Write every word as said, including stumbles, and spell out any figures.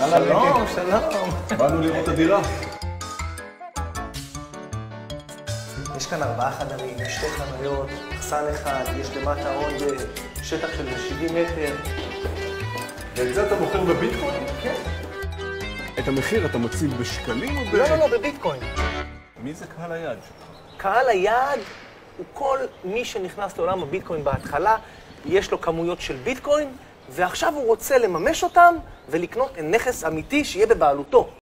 שלום, שלום. באנו לראות את הדירה. יש כאן ארבעה חדרים, שתי חנויות, מחסן אחד, יש למטה עוד שטח של שבעים מטר. ואת זה אתה מוכר בביטקוין? כן. את המחיר אתה מציב בשקלים או ב... לא, לא, לא, בביטקוין. מי זה קהל היעד? קהל היעד הוא כל מי שנכנס לעולם הביטקוין בהתחלה, יש לו כמויות של ביטקוין, ועכשיו הוא רוצה לממש אותם ולקנות נכס אמיתי שיהיה בבעלותו.